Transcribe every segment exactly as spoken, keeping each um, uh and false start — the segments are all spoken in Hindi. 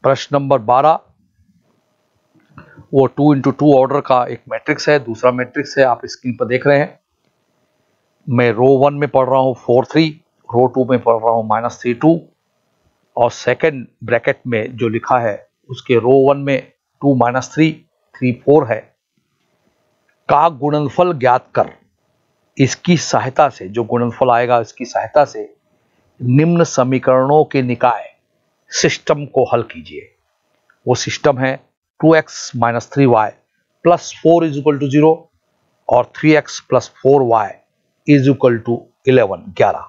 प्रश्न नंबर बारह, वो टू इंटू टू ऑर्डर का एक मैट्रिक्स है, दूसरा मैट्रिक्स है, आप स्क्रीन पर देख रहे हैं। मैं रो वन में पढ़ रहा हूँ फोर थ्री, रो टू में पढ़ रहा हूँ माइनस थ्री टू, और सेकेंड ब्रैकेट में जो लिखा है उसके रो वन में two minus three three four है। का गुणनफल ज्ञात कर, इसकी सहायता से, जो गुणनफल आएगा इसकी सहायता से निम्न समीकरणों के निकाय सिस्टम को हल कीजिए। वो सिस्टम है two x minus three y plus four is equal to zero और three x plus four y is equal to eleven ग्यारह।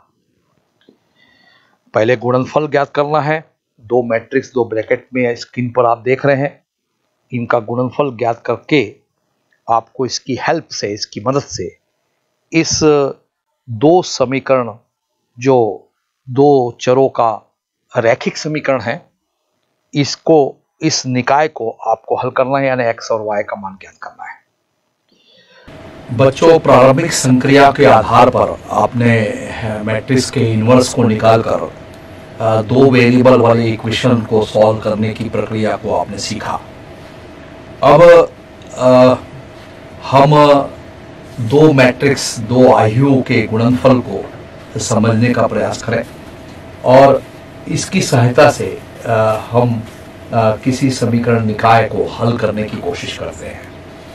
पहले गुणनफल ज्ञात करना है। दो मैट्रिक्स दो ब्रैकेट में स्क्रीन पर आप देख रहे हैं। इनका गुणनफल ज्ञात करके आपको इसकी हेल्प से, इसकी मदद से इस दो समीकरण, जो दो चरों का रैखिक समीकरण है, इसको, इस निकाय को आपको हल करना है, यानी एक्स और वाई का मान ज्ञात करना है। बच्चों, प्रारंभिक संक्रिया के आधार पर आपने मैट्रिक्स के इनवर्स को निकालकर दो वेरिएबल वाले इक्वेशन को सॉल्व करने की प्रक्रिया को आपने सीखा। अब आ, हम दो मैट्रिक्स, दो आयु के गुणनफल को समझने का प्रयास करें और इसकी सहायता से आ, हम आ, किसी समीकरण निकाय को हल करने की कोशिश करते हैं।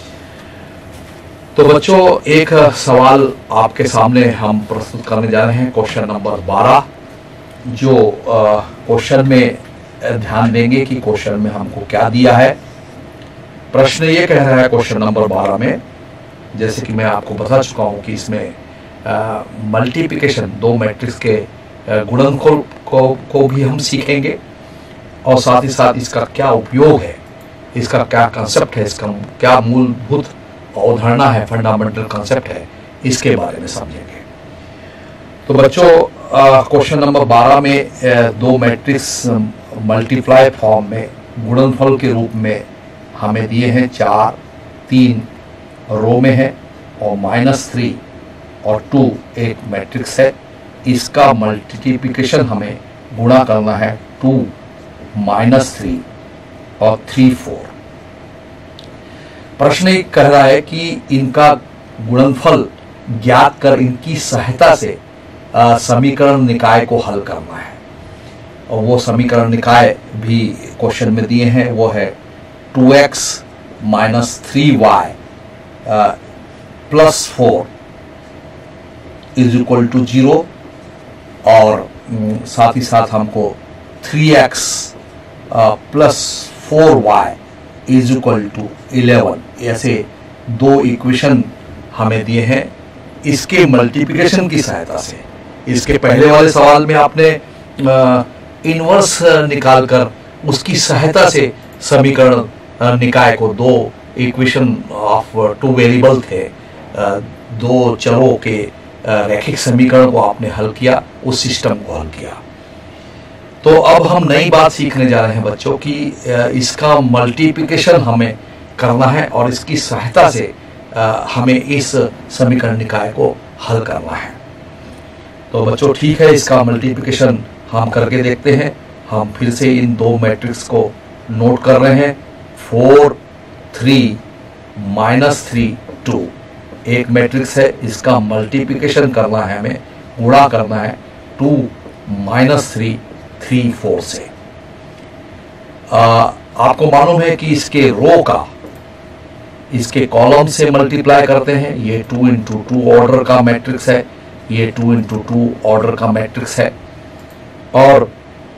तो बच्चों, एक सवाल आपके सामने हम प्रस्तुत करने जा रहे हैं, क्वेश्चन नंबर बारह, जो क्वेश्चन में ध्यान देंगे कि क्वेश्चन में हमको क्या दिया है। प्रश्न ये कह रहा है क्वेश्चन नंबर बारह में, जैसे कि मैं आपको बता चुका हूं कि इसमें मल्टीप्लिकेशन, दो मैट्रिक्स के गुणनफल को, को भी हम सीखेंगे और साथ ही साथ इसका क्या उपयोग है, इसका क्या कंसेप्ट है, इसका क्या मूलभूत अवधारणा है, फंडामेंटल कंसेप्ट है, इसके बारे में समझेंगे। तो बच्चों, क्वेश्चन नंबर बारह में आ, दो मैट्रिक्स मल्टीप्लाई फॉर्म में गुणनफल के रूप में हमें दिए हैं। चार तीन रो में है और माइनस थ्री और टू एक मैट्रिक्स है। इसका मल्टीप्लिकेशन हमें गुणा करना है टू माइनस थ्री और थ्री फोर। प्रश्न एक कह रहा है कि इनका गुणनफल ज्ञात कर इनकी सहायता से आ, समीकरण निकाय को हल करना है। और वो समीकरण निकाय भी क्वेश्चन में दिए हैं, वो है two x minus three y plus four is equal to zero और साथ ही साथ हमको three x plus four y is equal to eleven, ऐसे दो इक्वेशन हमें दिए हैं। इसके मल्टीप्लिकेशन की सहायता से, इसके पहले वाले सवाल में आपने इनवर्स निकालकर उसकी सहायता से समीकरण निकाय को, दो इक्वेशन ऑफ टू वेरिएबल थे, दो चरों के रैखिक समीकरण को आपने हल किया, उस सिस्टम को हल किया। तो अब हम नई बात सीखने जा रहे हैं बच्चों कि इसका मल्टीप्लिकेशन हमें करना है और इसकी सहायता से हमें इस समीकरण निकाय को हल करना है। तो बच्चों ठीक है, इसका मल्टीप्लिकेशन हम करके देखते हैं। हम फिर से इन दो मैट्रिक्स को नोट कर रहे हैं। Four three minus three two एक मैट्रिक्स है, इसका मल्टीप्लिकेशन करना है हमें, गुणा करना है two minus three three four से। आ, आपको मालूम है कि इसके रो का इसके कॉलम से मल्टीप्लाई करते हैं। ये टू इंटू टू ऑर्डर का मैट्रिक्स है, ये टू इंटू टू ऑर्डर का मैट्रिक्स है और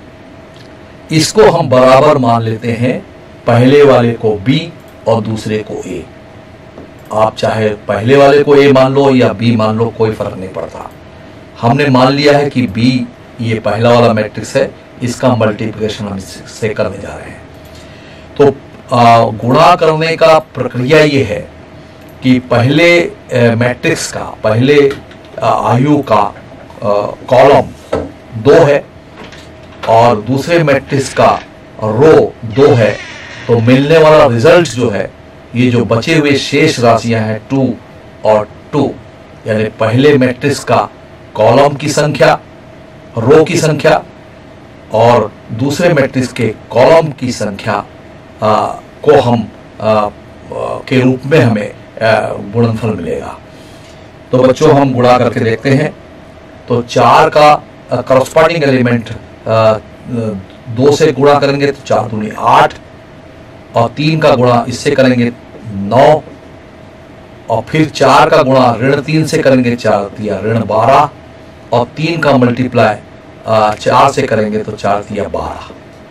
इसको हम बराबर मान लेते हैं, पहले वाले को बी और दूसरे को ए। आप चाहे पहले वाले को ए मान लो या बी मान लो, कोई फर्क नहीं पड़ता। हमने मान लिया है कि बी ये पहला वाला मैट्रिक्स है, इसका मल्टीप्लिकेशन हम इससे करने जा रहे हैं। तो गुणा करने का प्रक्रिया ये है कि पहले मैट्रिक्स का, पहले आयु का कॉलम दो है और दूसरे मैट्रिक्स का रो दो है, तो मिलने वाला रिजल्ट जो है, ये जो बचे हुए शेष राशियां हैं टू और टू, यानी पहले मैट्रिक्स का कॉलम की संख्या, रो की संख्या और दूसरे मैट्रिक्स के कॉलम की संख्या आ, को हम आ, के रूप में हमें गुणनफल मिलेगा। तो बच्चों हम गुणा करके देखते हैं। तो चार का करस्पॉन्डिंग एलिमेंट दो से गुणा करेंगे तो चार दूनी आठ, और तीन का गुणा इससे करेंगे नौ, और फिर चार का गुणा ऋण तीन से करेंगे चार तिया ऋण बारह, और तीन का मल्टीप्लाई चार से करेंगे तो चार तिया बारह।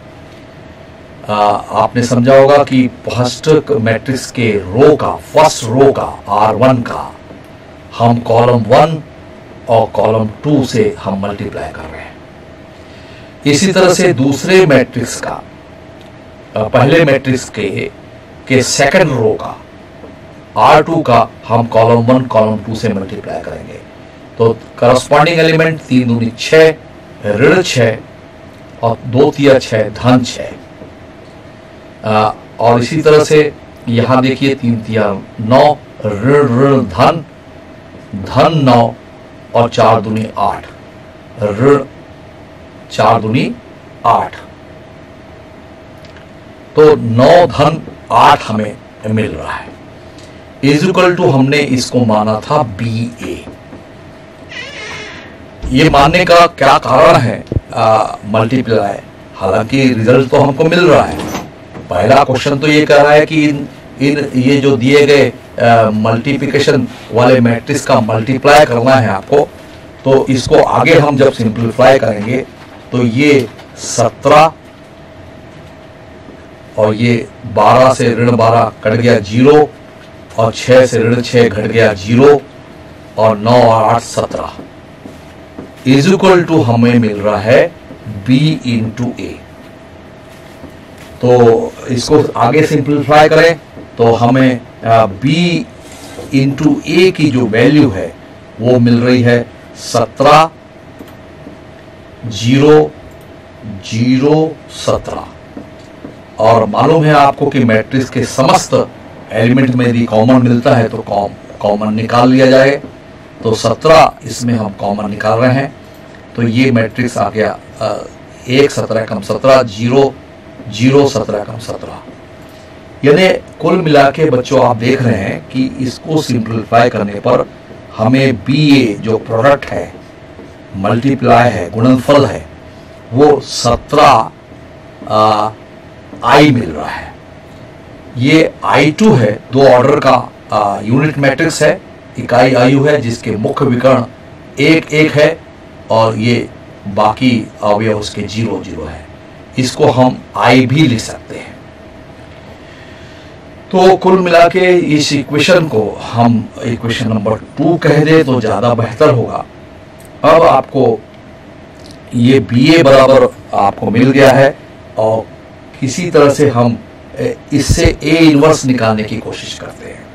आपने समझा होगा कि फर्स्ट मैट्रिक्स के रो का फर्स्ट रो का आर वन का हम कॉलम वन और कॉलम टू से हम मल्टीप्लाई कर रहे हैं। इसी तरह से दूसरे मैट्रिक्स का पहले मैट्रिक्स के के सेकंड रो का आर टू का हम कॉलम वन कॉलम टू से मल्टीप्लाई करेंगे। तो करस्पॉन्डिंग एलिमेंट तीन दूनी छः, ऋण छः, और दो तिया छः धन छः। और इसी तरह से यहां देखिए तीन तिया नौ, ऋण ऋण धन, धन नौ, और चार दूनी आठ, ऋण चार दूनी आठ। तो नौ धन आठ हमें मिल रहा है। इज इक्वल टू हमने इसको माना था बी ए। ये मानने का क्या कारण है मल्टीप्लाई? हालांकि रिजल्ट तो हमको मिल रहा है। पहला क्वेश्चन तो ये कह रहा है कि इन इन ये जो दिए गए मल्टीप्लिकेशन वाले मैट्रिक्स का मल्टीप्लाई करना है आपको। तो इसको आगे हम जब सिंप्लीफाई करेंगे तो ये सत्रह और ये बारह से ऋण बारह कट गया जीरो, और छः से ऋण छः घट गया जीरो, और नौ और आठ सत्रह। इज इक्वल टू हमें मिल रहा है बी इंटू ए। तो इसको आगे सिंप्लीफाई करें तो हमें बी इंटू ए की जो वैल्यू है वो मिल रही है सत्रह जीरो जीरो सत्रह। और मालूम है आपको कि मैट्रिक्स के समस्त एलिमेंट में यदि कॉमन मिलता है तो कॉम कॉमन निकाल लिया जाए। तो सत्रह इसमें हम कॉमन निकाल रहे हैं। तो ये मैट्रिक्स आ गया एक सत्रह कम सत्रह, जीरो जीरो सत्रह कम सत्रह। यानी कुल मिला के बच्चों आप देख रहे हैं कि इसको सिंप्लीफाई करने पर हमें बी ए जो प्रोडक्ट है, मल्टीप्लाई है, गुणनफल है, वो सत्रह आई मिल रहा है। ये आई टू है, दो ऑर्डर का आ, यूनिट मैट्रिक्स है, इकाई आयु है जिसके मुख्य विकर्ण एक एक है, और ये बाकी अवयव उसके जीरो जीरो है। इसको हम आई भी लिख सकते हैं। तो कुल मिला के इस इक्वेशन को हम इक्वेशन नंबर टू कह दे तो ज्यादा बेहतर होगा। अब आपको ये बी ए बराबर आपको मिल गया है, और किसी तरह से हम इससे ए इनवर्स निकालने की कोशिश करते हैं।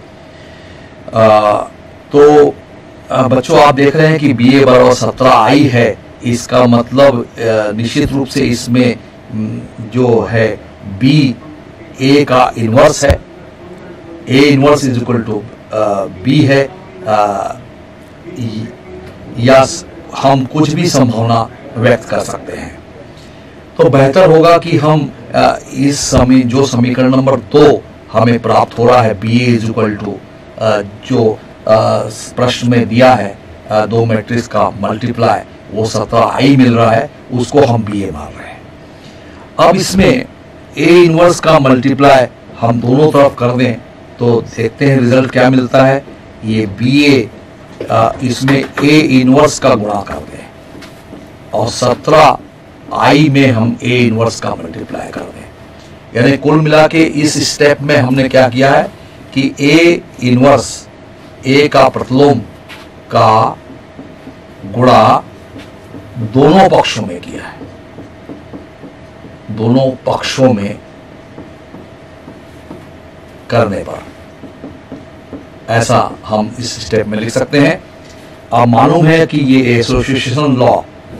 आ, तो आ, बच्चों आप देख रहे हैं कि बी ए बराबर सत्रह आई है। इसका मतलब निश्चित रूप से इसमें जो है बी ए का इनवर्स है। A inverse is equal to B है, आ, या हम कुछ भी संभावना व्यक्त कर सकते हैं। तो बेहतर होगा कि हम आ, इस समय जो समीकरण नंबर दो हमें प्राप्त हो रहा है B A is equal to जो प्रश्न में दिया है आ, दो मैट्रिक्स का मल्टीप्लाई, वो सत्रह आई मिल रहा है, उसको हम बी ए मान रहे हैं। अब इसमें ए इनवर्स का मल्टीप्लाई हम दोनों तरफ कर दें तो देखते हैं रिजल्ट क्या मिलता है। ये बी ए इसमें ए इनवर्स का गुणा कर दें, और सत्रह आई में हम ए इनवर्स का मल्टीप्लाई कर दें। यानी कुल मिला के इस स्टेप में हमने क्या किया है कि ए इनवर्स ए का प्रतिलोम का गुणा दोनों पक्षों में किया है। दोनों पक्षों में करने पर ऐसा हम इस स्टेप में लिख सकते हैं। अब मालूम है कि ये एसोसिएशन लॉ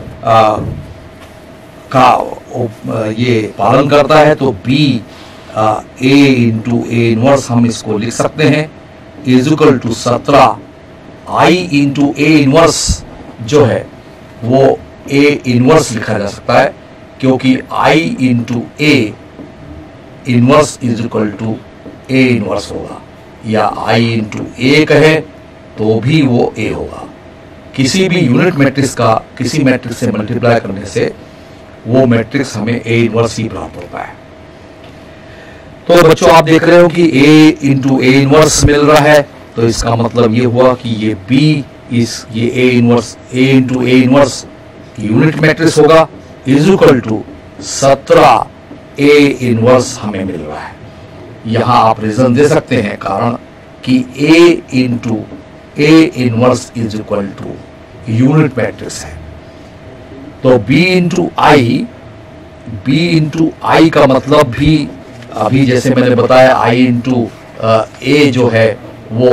का ये पालन करता है, तो B A into A inverse हम इसको लिख सकते हैं इज इक्वल टू सत्रह आई इंटू ए इनवर्स जो है वो ए इनवर्स लिखा जा सकता है। क्योंकि I into A inverse is equal to A inverse होगा, या I इंटू ए कहे तो भी वो ए होगा। किसी भी यूनिट मैट्रिक्स का किसी मैट्रिक्स से मल्टीप्लाई करने से वो मैट्रिक्स हमें ए इनवर्स ही प्राप्त होता है। तो बच्चों आप देख रहे हो कि ए इंटू ए इनवर्स मिल रहा है, तो इसका मतलब ये हुआ कि ये बी इस ये A inverse A into A inverse unit matrix होगा इज इक्वल टू सत्रह ए इनवर्स हमें मिल रहा है। यहां आप रीजन दे सकते हैं कारण कि A into A inverse is equal to unit matrix है। तो B into I B into I का मतलब भी अभी जैसे मैंने बताया आई इंटू ए जो है वो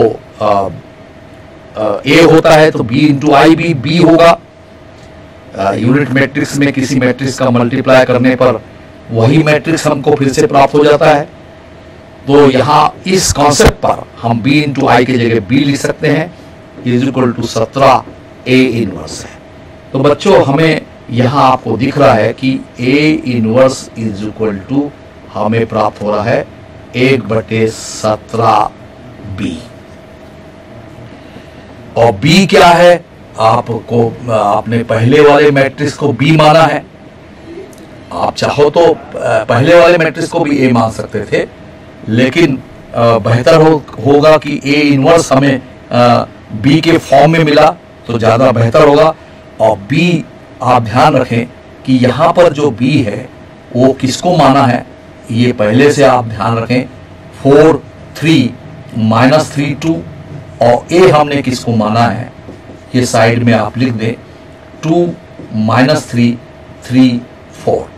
ए होता है, तो बी इंटू आई भी बी होगा। यूनिट मैट्रिक्स में किसी मैट्रिक्स का मल्टीप्लाई करने पर वही मैट्रिक्स हमको फिर से प्राप्त हो जाता है। तो यहां इस कॉन्सेप्ट पर हम b इंटू आई की जगह b लिख सकते हैं इज इक्वल टू सत्रह ए इनवर्स है। तो बच्चों हमें यहां आपको दिख रहा है कि a inverse is equal to हमें प्राप्त हो रहा है एक बटे सत्रह बी। और b क्या है, आपको आपने पहले वाले मैट्रिक्स को b माना है, आप चाहो तो पहले वाले मैट्रिक्स को भी a मान सकते थे, लेकिन बेहतर हो, होगा कि a इनवर्स हमें b के फॉर्म में मिला तो ज्यादा बेहतर होगा। और b आप ध्यान रखें कि यहां पर जो b है वो किसको माना है, ये पहले से आप ध्यान रखें four three minus three two, और a हमने किसको माना है ये साइड में आप लिख दें two minus three three four.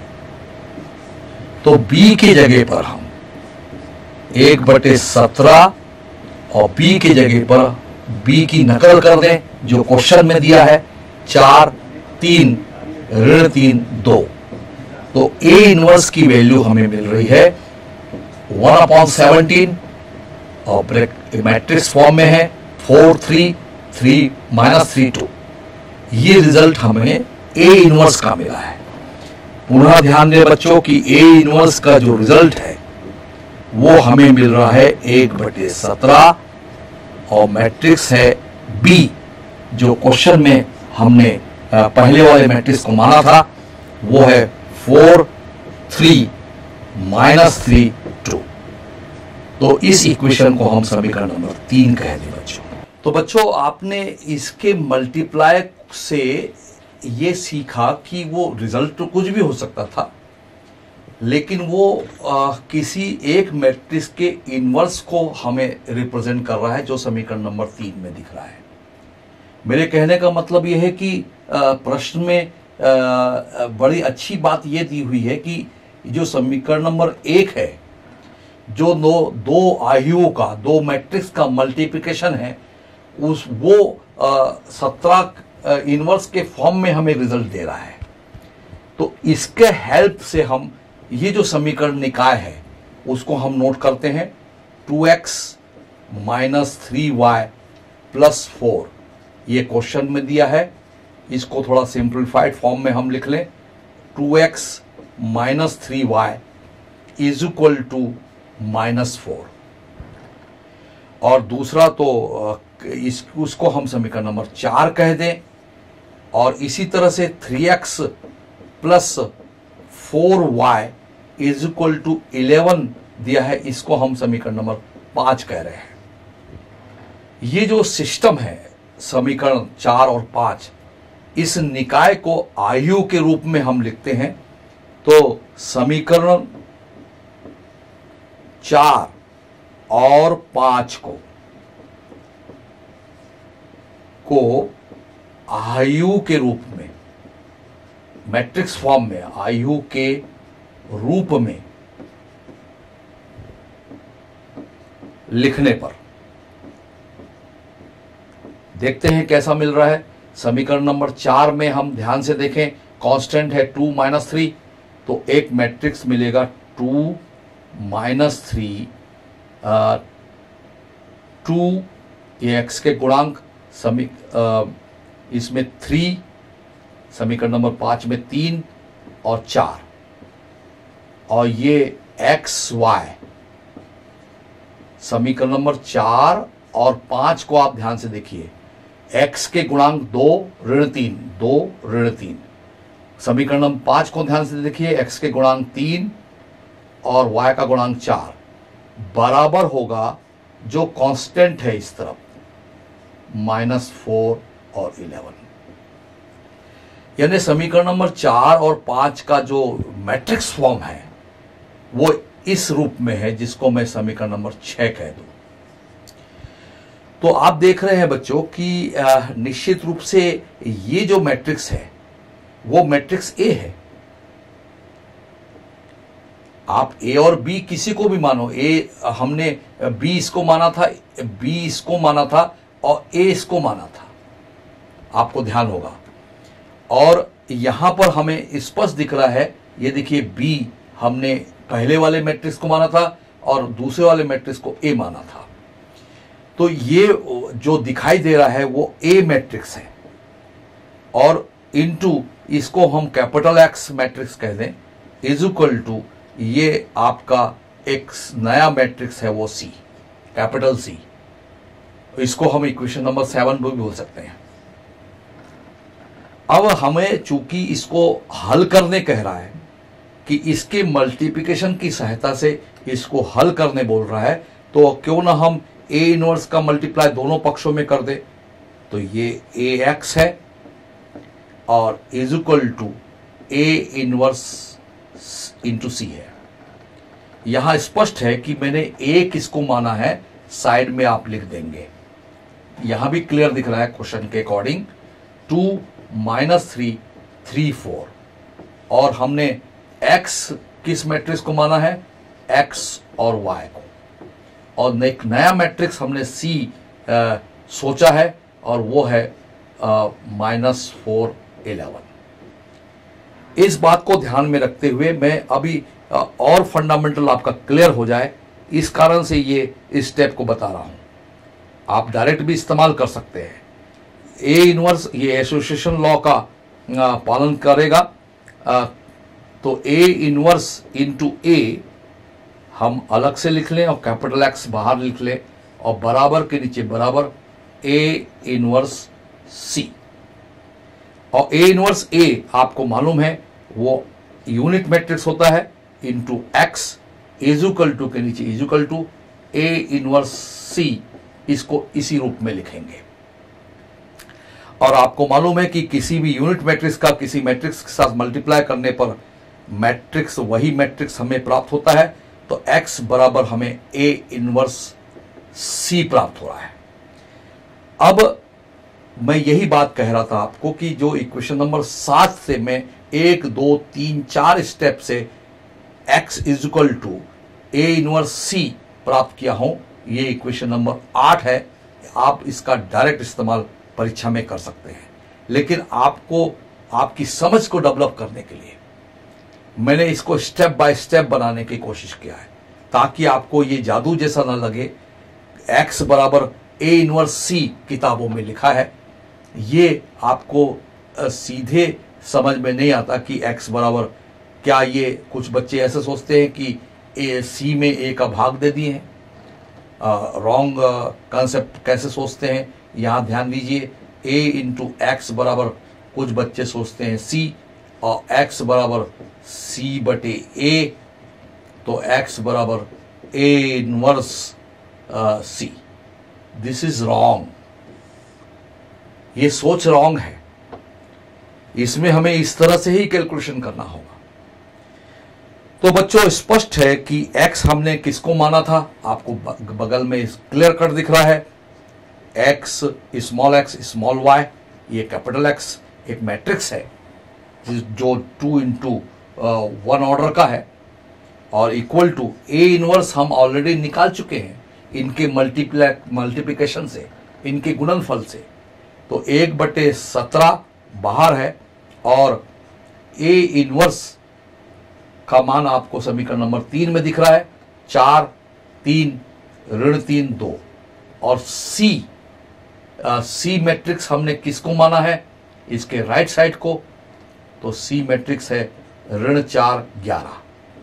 तो b की जगह पर हम एक बटे सत्रह और b की जगह पर b की नकल कर दें जो क्वेश्चन में दिया है चार तीन ऋण तीन दो। तो a इनवर्स की वैल्यू हमें मिल रही है वन अपॉन सेवनटीन और मैट्रिक्स फॉर्म में है four three three minus three two. ये रिजल्ट हमें a इनवर्स का मिला है। पुनः ध्यान दें बच्चों कि a इनवर्स का जो रिजल्ट है वो हमें मिल रहा है एक बटे सत्रह और मैट्रिक्स है B जो क्वेश्चन में हमने पहले वाले मैट्रिक्स को माना था वो है four three minus three two. तो इस इक्वेशन को हम समीकरण नंबर तीन कह दें बच्चों। तो बच्चों आपने इसके मल्टीप्लाई से ये सीखा कि वो रिजल्ट तो कुछ भी हो सकता था, लेकिन वो आ, किसी एक मैट्रिक्स के इनवर्स को हमें रिप्रेजेंट कर रहा है जो समीकरण नंबर तीन में दिख रहा है। मेरे कहने का मतलब यह है कि आ, प्रश्न में आ, बड़ी अच्छी बात यह दी हुई है कि जो समीकरण नंबर एक है जो दो दो आयुओं का दो मैट्रिक्स का मल्टीप्लिकेशन है उस वो सत्रह इनवर्स के फॉर्म में हमें रिजल्ट दे रहा है। तो इसके हेल्प से हम ये जो समीकरण निकाय है उसको हम नोट करते हैं two x minus three y plus four. ये क्वेश्चन में दिया है, इसको थोड़ा सिंप्लीफाइड फॉर्म में हम लिख लें two x minus three y is equal to minus four. और दूसरा तो इस उसको हम समीकरण नंबर चार कह दें, और इसी तरह से three x plus four y is equal to eleven दिया है, इसको हम समीकरण नंबर पांच कह रहे हैं। ये जो सिस्टम है समीकरण चार और पांच, इस निकाय को आयु के रूप में हम लिखते हैं। तो समीकरण चार और पांच को को आयु के रूप में मैट्रिक्स फॉर्म में आयु के रूप में लिखने पर देखते हैं कैसा मिल रहा है। समीकरण नंबर चार में हम ध्यान से देखें कांस्टेंट है टू माइनस थ्री, तो एक मैट्रिक्स मिलेगा टू माइनस थ्री टू ये एक्स के गुणांक समी आ, इसमें थ्री, समीकरण नंबर पांच में तीन और चार, और ये एक्स वाई, समीकरण नंबर चार और पांच को आप ध्यान से देखिए। एक्स के गुणांक दो ऋण तीन, दो ऋण तीन। समीकरण नंबर पांच को ध्यान से देखिए, एक्स के गुणांक तीन और वाई का गुणांक चार बराबर होगा जो कांस्टेंट है इस तरफ, माइनस फोर और इलेवन। यानी समीकरण नंबर चार और पांच का जो मैट्रिक्स फॉर्म है वो इस रूप में है, जिसको मैं समीकरण नंबर छह कह दूं। तो आप देख रहे हैं बच्चों कि निश्चित रूप से ये जो मैट्रिक्स है वो मैट्रिक्स ए है। आप ए और बी किसी को भी मानो, ए हमने बी इसको माना था, बी इसको माना था और ए इसको माना था, आपको ध्यान होगा। और यहां पर हमें स्पष्ट दिख रहा है, ये देखिए बी हमने पहले वाले मैट्रिक्स को माना था और दूसरे वाले मैट्रिक्स को ए माना था। तो ये जो दिखाई दे रहा है वो ए मैट्रिक्स है, और इनटू इसको हम कैपिटल एक्स मैट्रिक्स कह दें, इज इक्वल टू ये आपका एक नया मैट्रिक्स है वो सी, कैपिटल सी। इसको हम इक्वेशन नंबर सेवन भी बोल सकते हैं। अब हमें चूंकि इसको हल करने कह रहा है कि इसके मल्टीप्लिकेशन की सहायता से इसको हल करने बोल रहा है, तो क्यों ना हम ए इनवर्स का मल्टीप्लाई दोनों पक्षों में कर दे। तो ये ए एक्स है और is equal to A inverse into C है। यहां स्पष्ट है कि मैंने ए किसको माना है, साइड में आप लिख देंगे। यहां भी क्लियर दिख रहा है क्वेश्चन के according, two minus three three four, और हमने एक्स किस मैट्रिक्स को माना है, एक्स और वाई को, और एक नया मैट्रिक्स हमने सी आ, सोचा है और वो है माइनस फोर इलेवन। इस बात को ध्यान में रखते हुए मैं अभी आ, और फंडामेंटल आपका क्लियर हो जाए, इस कारण से ये स्टेप को बता रहा हूं। आप डायरेक्ट भी इस्तेमाल कर सकते हैं। ए इनवर्स ये एसोसिएशन लॉ का आ, पालन करेगा, आ, तो ए इनवर्स इंटू ए हम अलग से लिख लें और कैपिटल एक्स बाहर लिख लें, और बराबर के नीचे बराबर ए इनवर्स सी। और ए इनवर्स ए आपको मालूम है वो यूनिट मैट्रिक्स होता है, इंटू एक्स इजुकल टू के नीचे is equal to A inverse C, इसको इसी रूप में लिखेंगे। और आपको मालूम है कि किसी भी यूनिट मैट्रिक्स का किसी मैट्रिक्स के साथ मल्टीप्लाई करने पर मैट्रिक्स वही मैट्रिक्स हमें प्राप्त होता है, तो x बराबर हमें a इनवर्स c प्राप्त हो रहा है। अब मैं यही बात कह रहा था आपको कि जो इक्वेशन नंबर सात से मैं एक दो तीन चार स्टेप से x is equal to A inverse c प्राप्त किया हूं, ये इक्वेशन नंबर आठ है। आप इसका डायरेक्ट इस्तेमाल परीक्षा में कर सकते हैं, लेकिन आपको आपकी समझ को डेवलप करने के लिए मैंने इसको स्टेप बाय स्टेप बनाने की कोशिश किया है, ताकि आपको ये जादू जैसा ना लगे। x बराबर ए इनवर्स सी किताबों में लिखा है, ये आपको सीधे समझ में नहीं आता कि x बराबर क्या। ये कुछ बच्चे ऐसे सोचते हैं कि ए सी में ए का भाग दे दिए हैं। रॉन्ग कॉन्सेप्ट कैसे सोचते हैं, यहाँ ध्यान दीजिए। a इंटू एक्स बराबर कुछ बच्चे सोचते हैं c, और x बराबर c बटे a, तो x बराबर a इनवर्स c। दिस इज रॉन्ग, ये सोच रॉन्ग है। इसमें हमें इस तरह से ही कैलकुलेशन करना होगा। तो बच्चों स्पष्ट है कि x हमने किसको माना था, आपको बगल में क्लियर कट दिख रहा है। x small x small y, ये कैपिटल X एक मैट्रिक्स है जो टू इंटू वन ऑर्डर का है, और इक्वल टू ए इनवर्स हम ऑलरेडी निकाल चुके हैं इनके मल्टीप्लाई मल्टीप्लिकेशन से, इनके गुणनफल से। तो एक बटे सत्रह बाहर है, और ए इनवर्स का मान आपको समीकरण नंबर तीन में दिख रहा है, चार तीन ऋण तीन दो। और सी सी मैट्रिक्स हमने किसको माना है, इसके राइट साइड को, तो सी मैट्रिक्स है ऋण चार ग्यारह।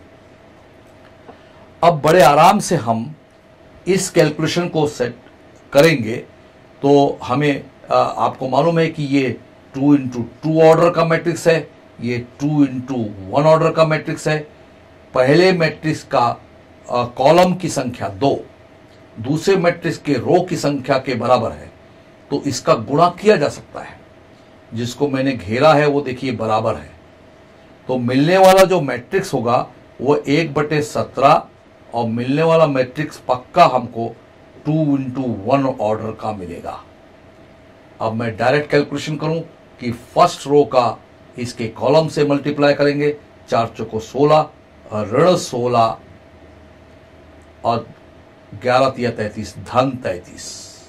अब बड़े आराम से हम इस कैलकुलेशन को सेट करेंगे तो हमें आ, आपको मालूम है कि ये टू इंटू टू ऑर्डर का मैट्रिक्स है, ये टू इंटू वन ऑर्डर का मैट्रिक्स है। पहले मैट्रिक्स का कॉलम की संख्या दो, दूसरे मैट्रिक्स के रो की संख्या के बराबर है, तो इसका गुणा किया जा सकता है। जिसको मैंने घेरा है वो देखिए बराबर है, तो मिलने वाला जो मैट्रिक्स होगा वो एक बटे सत्रह और मिलने वाला मैट्रिक्स पक्का हमको टू इंटू वन ऑर्डर का मिलेगा। अब मैं डायरेक्ट कैलकुलेशन करूं कि फर्स्ट रो का इसके कॉलम से मल्टीप्लाई करेंगे, चार चौको सोलह, ऋण सोलह और ग्यारह तिया तैतीस, धन तैतीस।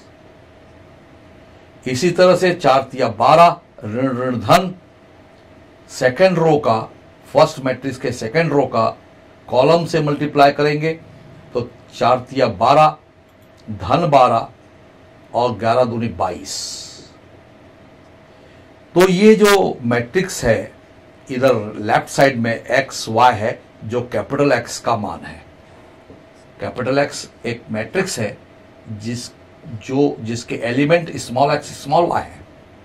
इसी तरह से चार तिया बारह, ऋण ऋण धन। सेकेंड रो का, फर्स्ट मैट्रिक्स के सेकेंड रो का कॉलम से मल्टीप्लाई करेंगे तो चार तिया बारह, धन बारह और ग्यारह दूनी बाईस। तो ये जो मैट्रिक्स है इधर लेफ्ट साइड में एक्स वाई है, जो कैपिटल एक्स का मान है। कैपिटल एक्स एक मैट्रिक्स है जिस जो जिसके element small x small y है।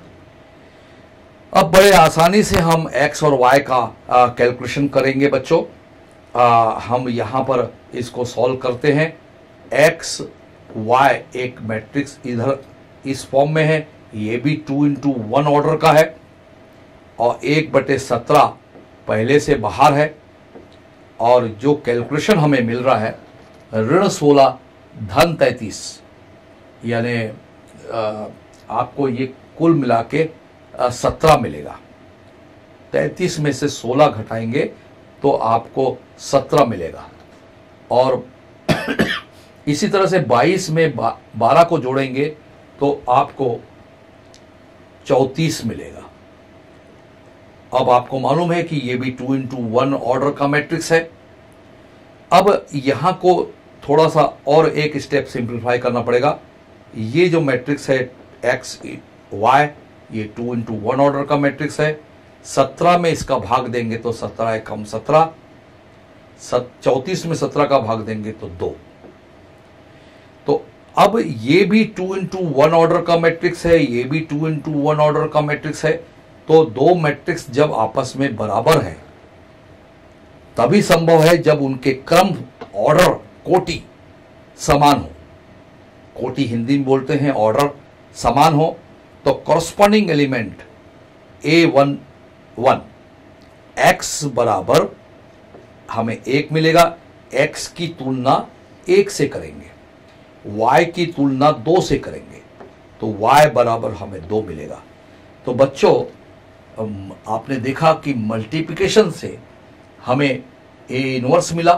अब बड़े आसानी से हम एक्स और वाई का कैलकुलेशन करेंगे बच्चों। आ, हम यहां पर इसको सॉल्व करते हैं। एक्स वाई एक मैट्रिक्स इधर इस फॉर्म में है, ये भी टू इंटू वन ऑर्डर का है और एक बटे सत्रह पहले से बाहर है। और जो कैलकुलेशन हमें मिल रहा है ऋण सोलह धन तैतीस, यानी आपको ये कुल मिला के सत्रह मिलेगा। तैतीस में से सोलह घटाएंगे तो आपको सत्रह मिलेगा। और इसी तरह से बाईस में बारह को जोड़ेंगे तो आपको चौंतीस मिलेगा। अब आपको मालूम है कि ये भी टू इंटू वन ऑर्डर का मैट्रिक्स है। अब यहां को थोड़ा सा और एक स्टेप सिंप्लीफाई करना पड़ेगा। ये जो मैट्रिक्स है एक्स वाई, ये टू इंटू वन ऑर्डर का मैट्रिक्स है। सत्रह में इसका भाग देंगे तो सत्रह कम सत्रह, चौंतीस में सत्रह का भाग देंगे तो दो। तो अब ये भी टू इंटू वन ऑर्डर का मैट्रिक्स है, ये भी टू इंटू वन ऑर्डर का मैट्रिक्स है। तो दो मैट्रिक्स जब आपस में बराबर है तभी संभव है जब उनके क्रम, ऑर्डर, कोटि समान हो। कोटि हिंदी में बोलते हैं, ऑर्डर समान हो। तो corresponding element A one one, x बराबर हमें एक मिलेगा, एक्स की तुलना एक से करेंगे, y की तुलना दो से करेंगे तो y बराबर हमें दो मिलेगा। तो बच्चों आपने देखा कि मल्टीप्लिकेशन से हमें ए इनवर्स मिला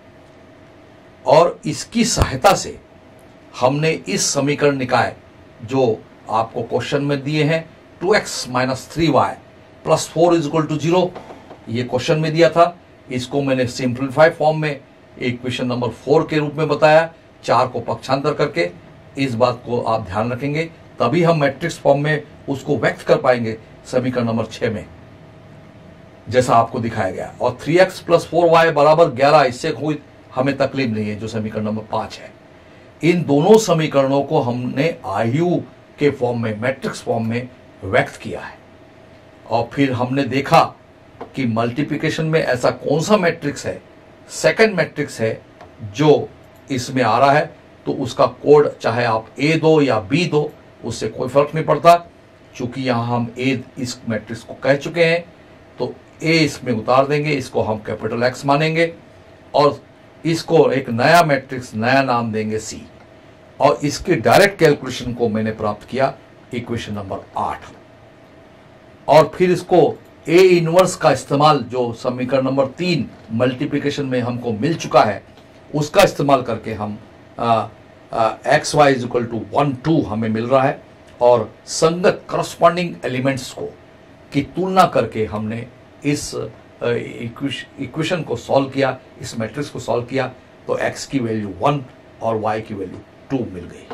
और इसकी सहायता से हमने इस समीकरण निकाय जो आपको क्वेश्चन में दिए हैं two x minus three y plus four is equal to zero, ये क्वेश्चन में दिया था। इसको मैंने सिंप्लीफाई फॉर्म में इक्वेशन नंबर फोर के रूप में बताया, चार को पक्षांतर करके। इस बात को आप ध्यान रखेंगे, तभी हम मैट्रिक्स फॉर्म में उसको व्यक्त कर पाएंगे समीकरण नंबर छह में, जैसा आपको दिखाया गया। और three x plus four y बराबर ग्यारह, इससे कोई हमें तकलीफ नहीं है, जो समीकरण नंबर पांच है। इन दोनों समीकरणों को हमने आयु के फॉर्म में, मैट्रिक्स फॉर्म में व्यक्त किया है। और फिर हमने देखा कि मल्टीप्लिकेशन में ऐसा कौन सा मैट्रिक्स है, सेकंड मैट्रिक्स है जो इसमें आ रहा है, तो उसका कोड चाहे आप ए दो या बी दो, उससे कोई फर्क नहीं पड़ता। चूंकि यहां हम ए इस मैट्रिक्स को कह चुके हैं तो ए इसमें उतार देंगे, इसको हम कैपिटल एक्स मानेंगे और इसको एक नया मैट्रिक्स, नया नाम देंगे सी। और इसके डायरेक्ट कैलकुलेशन को मैंने प्राप्त किया इक्वेशन नंबर आठ। और फिर इसको ए इनवर्स का इस्तेमाल, जो समीकरण नंबर तीन मल्टीप्लिकेशन में हमको मिल चुका है, उसका इस्तेमाल करके हम x y is equal to one two हमें मिल रहा है। और संगत करस्पॉन्डिंग एलिमेंट्स को की तुलना करके हमने इस इक्वेशन को सॉल्व किया, इस मैट्रिक्स को सॉल्व किया, तो एक्स की वैल्यू वन और वाई की वैल्यू टू मिल गई।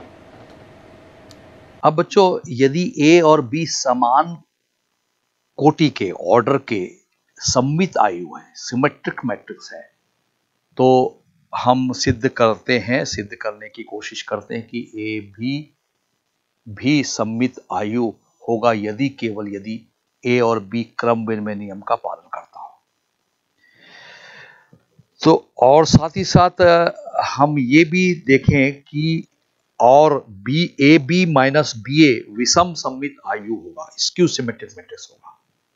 अब बच्चों, यदि ए और बी समान कोटि के, ऑर्डर के सममित आयु है, सिमेट्रिक मैट्रिक्स है, तो हम सिद्ध करते हैं, सिद्ध करने की कोशिश करते हैं कि ए भी भी सममित आयु होगा यदि, केवल यदि ए और बी क्रम विनिमय नियम का पालन करता हो। तो और साथ ही साथ हम ये भी देखें कि और B A B minus B A विषम सममित आयु होगा, स्क्यू सिमेट्रिक मैट्रिक्स होगा।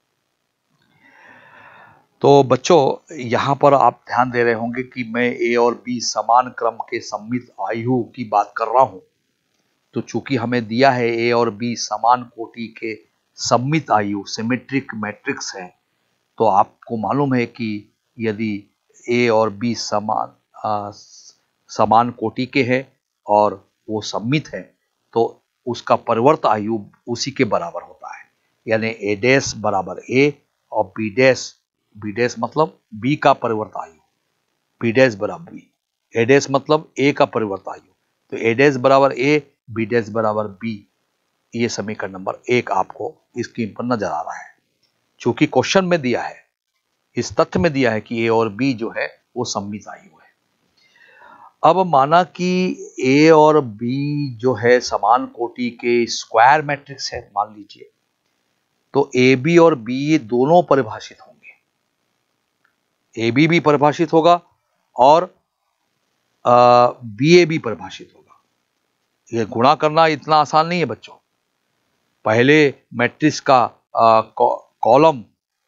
तो बच्चों यहां पर आप ध्यान दे रहे होंगे कि मैं ए और बी समान क्रम के सममित आयु की बात कर रहा हूं। तो चूंकि हमें दिया है ए और बी समान कोटि के सममित आयु सिमेट्रिक मैट्रिक्स है, तो आपको मालूम है कि यदि ए और बी समान आ, समान कोटि के हैं और वो सममित है, तो उसका परिवर्त आयु उसी के बराबर होता है। यानी ए डैश बराबर ए और बी डैश, बी डैश मतलब बी का परिवर्त आयु, बी डैश बराबर बी, ए डैश मतलब ए का परिवर्त आयु, तो ए डैश बराबर ए, बी डैश बराबर बी। ये समीकरण नंबर एक आपको स्क्रीन पर नजर आ रहा है। चूंकि क्वेश्चन में दिया है, इस तथ्य में दिया है कि ए और बी जो है वो सममित आयु है। अब माना कि ए और बी जो है समान कोटि के स्क्वायर मैट्रिक्स है मान लीजिए, तो ए बी और बी दोनों परिभाषित होंगे, ए बी भी परिभाषित होगा और बी ए भी परिभाषित होगा। ये गुणा करना इतना आसान नहीं है बच्चों। पहले मैट्रिक्स का कॉलम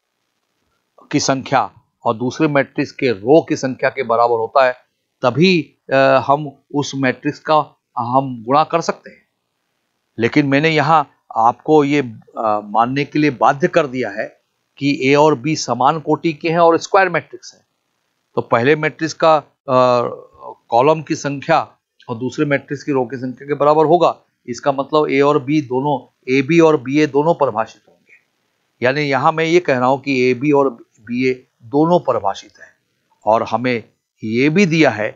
की संख्या और दूसरे मैट्रिक्स के रो की संख्या के बराबर होता है, तभी आ, हम उस मैट्रिक्स का हम गुणा कर सकते हैं। लेकिन मैंने यहां आपको ये आ, मानने के लिए बाध्य कर दिया है कि ए और बी समान कोटि के हैं और स्क्वायर मैट्रिक्स है, तो पहले मैट्रिक्स का कॉलम की संख्या और दूसरे मैट्रिक्स की रो की संख्या के बराबर होगा। इसका मतलब ए और बी दोनों, ए बी और बी ए दोनों परिभाषित होंगे। यानी यहां मैं ये कह रहा हूं कि ए बी और बी ए दोनों परिभाषित है। और हमें ये भी दिया है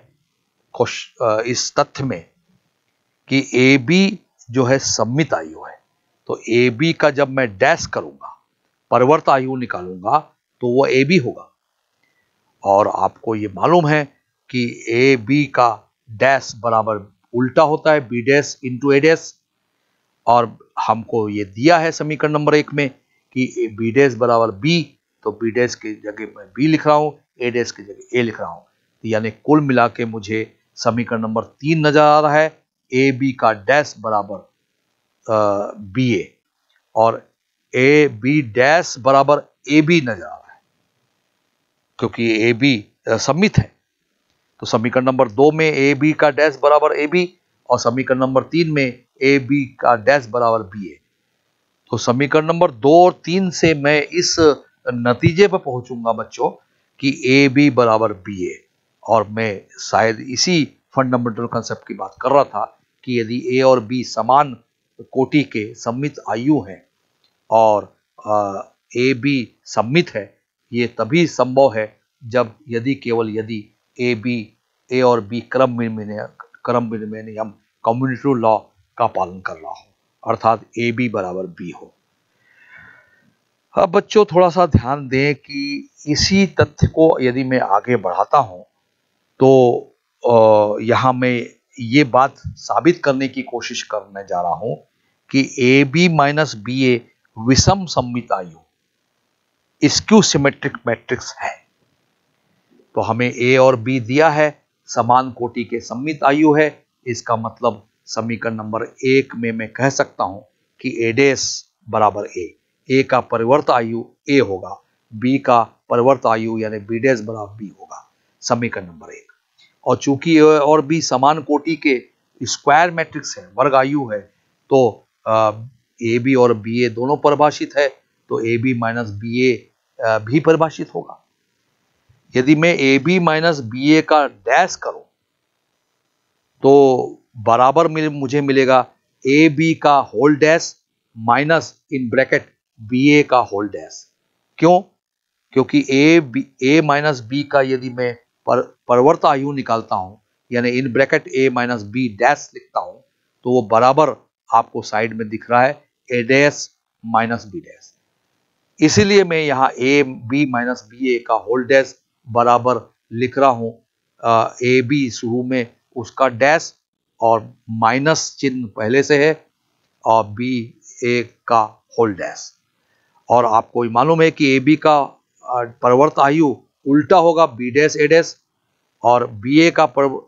इस तथ्य में कि ए बी जो है सममित आयु है, तो ए बी का जब मैं डैश करूंगा, परिवर्त आयु निकालूंगा, तो वो ए बी होगा। और आपको ये मालूम है कि ए बी का डैश बराबर उल्टा होता है B dash into A dash, और हमको ये दिया है समीकरण नंबर एक में कि बी डैश बराबर बी, तो बी डैश की जगह मैं बी लिख रहा हूं, ए डैश की जगह ए लिख रहा हूं। तो यानी कुल मिला के मुझे समीकरण नंबर तीन नजर आ रहा है, ए बी का डैश बराबर बी ए और ए बी डैश बराबर ए बी नजर आ रहा है, क्योंकि ए बी सममित है। तो समीकरण नंबर दो में ए बी का डैश बराबर ए बी और समीकरण नंबर तीन में ए बी का डैश बराबर बी ए। तो समीकरण नंबर दो और तीन से मैं इस नतीजे पर पहुंचूंगा बच्चों कि ए बी बराबर बी ए, और मैं शायद इसी फंडामेंटल कंसेप्ट की बात कर रहा था कि यदि ए और बी समान कोटि के सममित आयु हैं और ए बी सममित है, ये तभी संभव है जब यदि केवल यदि ए बी ए और बी क्रम विनिमय क्रम विनिमय नियम कम्युटेटिव लॉ का पालन कर रहा हो, अर्थात ए बी बराबर बी हो। अब बच्चों थोड़ा सा ध्यान दें कि इसी तथ्य को यदि मैं आगे बढ़ाता हूं, तो यहां मैं ये बात साबित करने की कोशिश करने जा रहा हूं कि A B minus B A विषम सममित आयु स्क्यू सिमेट्रिक मैट्रिक्स है। तो हमें ए और बी दिया है, समान कोटि के सममित आयु है। इसका मतलब समीकरण नंबर एक में मैं कह सकता हूं कि ए डैश बराबर ए, ए का परिवर्त आयु ए होगा, बी का परिवर्त आयु यानी बी डैश बराबर बी होगा, समीकरण नंबर एक। और चूंकि ए और बी समान कोटि के स्क्वायर मैट्रिक्स है, वर्ग आयु है, तो ए बी और बी ए दोनों परिभाषित है, तो A B minus B A भी परिभाषित होगा। यदि मैं A B minus B A का डैश करूं तो बराबर मिल, मुझे मिलेगा ए बी का whole dash minus in bracket B A का होल डैश। क्यों? क्योंकि A B A minus B का यदि मैं पर, परिवर्त आयु निकालता हूं, यानी in bracket A minus B dash लिखता हूं, तो वो बराबर आपको साइड में दिख रहा है A dash minus B dash. इसीलिए मैं यहाँ A B minus B A का होल डैश बराबर लिख रहा हूँ ए बी शुरू में उसका डैश और माइनस चिन्ह पहले से है और बी ए का होल डैश। और आपको मालूम है कि ए बी का परिवर्त आयु उल्टा होगा बी डैश ए डैश और बी ए का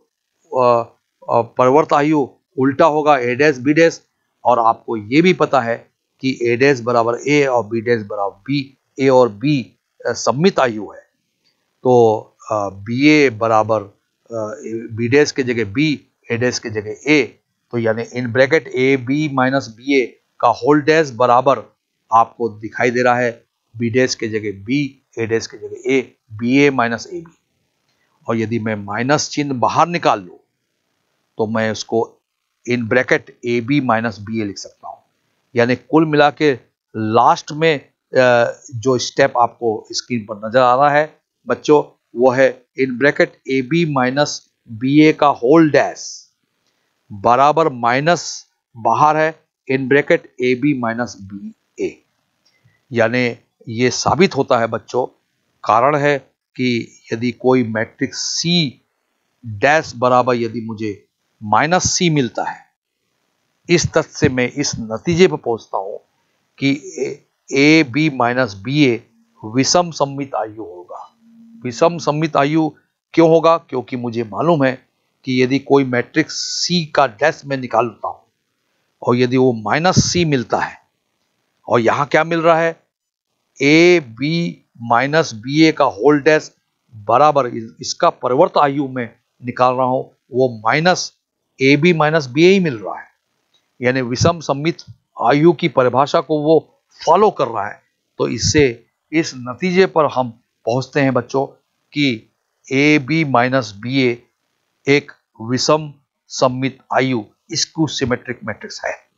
परिवर्त आयु उल्टा होगा ए डैश बी डैश। और आपको ये भी पता है कि ए डैश बराबर ए और बी डैश बराबर बी, ए और बी सम्मित आयु है, तो बी ए बराबर बी डैश के जगह बी, ए डैश के जगह ए, तो यानी in bracket A B minus B A का होल डैश बराबर आपको दिखाई दे रहा है बी डैश के जगह बी, ए डैश के जगह A, B A minus A B. और यदि मैं माइनस चिन्ह बाहर निकाल लूं तो मैं उसको in bracket A B minus B A लिख सकता हूं। यानी कुल मिला के लास्ट में जो स्टेप आपको स्क्रीन पर नजर आ रहा है बच्चों, वो है in bracket A B minus B A का होल डैश बराबर माइनस बाहर है in bracket A B minus B A. यानी ये साबित होता है बच्चों, कारण है कि यदि कोई मैट्रिक्स सी डैश बराबर यदि मुझे माइनस सी मिलता है, इस तथ्य से मैं इस नतीजे पर पहुंचता हूं कि A B minus B A विषम सम्मित आयु होगा। विषम सम्मित आयु क्यों होगा? क्योंकि मुझे मालूम है कि यदि कोई मैट्रिक्स सी का डैश में निकालता हूं और यदि वो माइनस सी मिलता है और यहां क्या मिल रहा है A B minus B A का होल डैश बराबर इसका परिवर्त आयु में निकाल रहा हूं, वो minus A B minus B A ही मिल रहा है। यानी विषम सम्मित आयु की परिभाषा को वो फॉलो कर रहा है। तो इससे इस नतीजे पर हम पहुंचते हैं बच्चों कि A B minus B A एक विषम सम्मित आयु स्क्यू सिमेट्रिक मैट्रिक्स है।